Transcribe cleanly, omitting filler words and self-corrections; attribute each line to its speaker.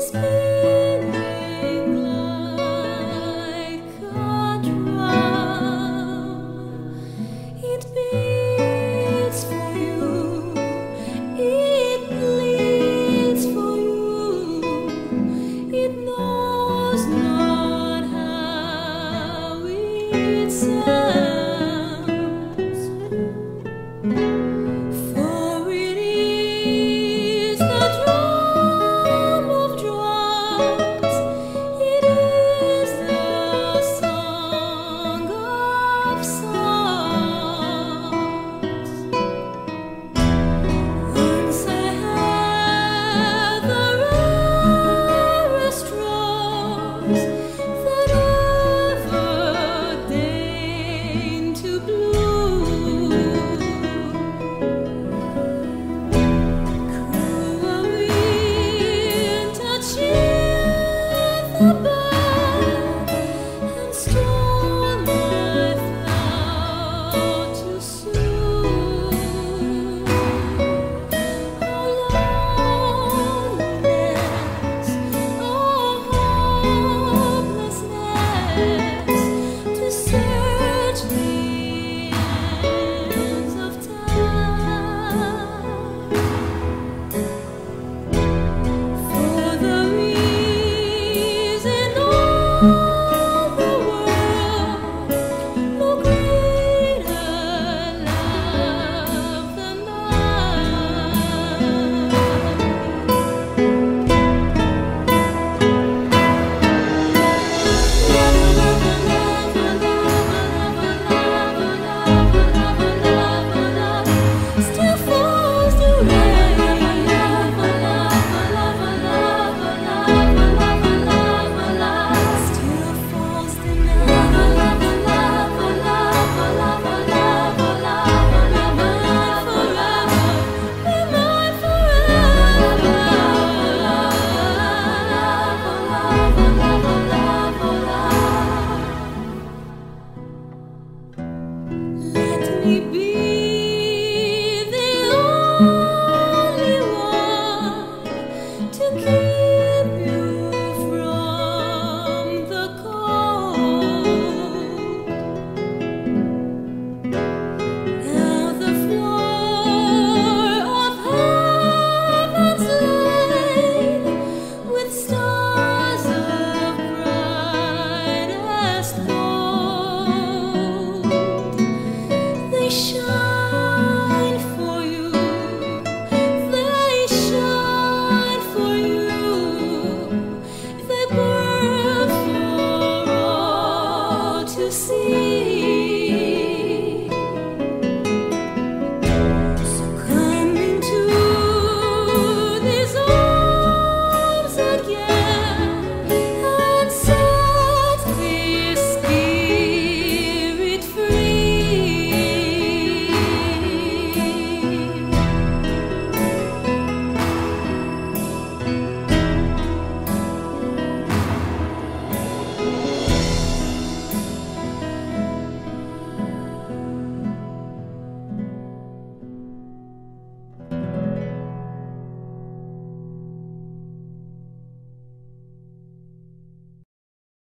Speaker 1: spinning like a drum. It beats for you, it bleeds for you, it knows not how it sounds, for it is the drum of drums, it is the song of songs. Once I had the rarest rose that ever deigned to bloom. Cool wind touching the